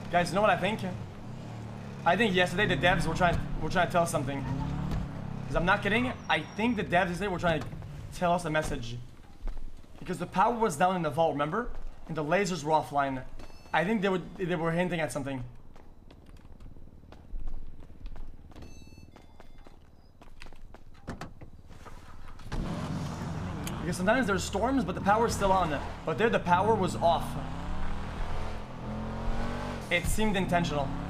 Guys, you know what I think? I think yesterday the devs were trying to tell us something. Because I'm not kidding. I think the devs yesterday were trying to tell us a message. Because the power was down in the vault, remember? And the lasers were offline. I think they were hinting at something. Because sometimes there's storms, but the power's still on. But there the power was off. It seemed intentional.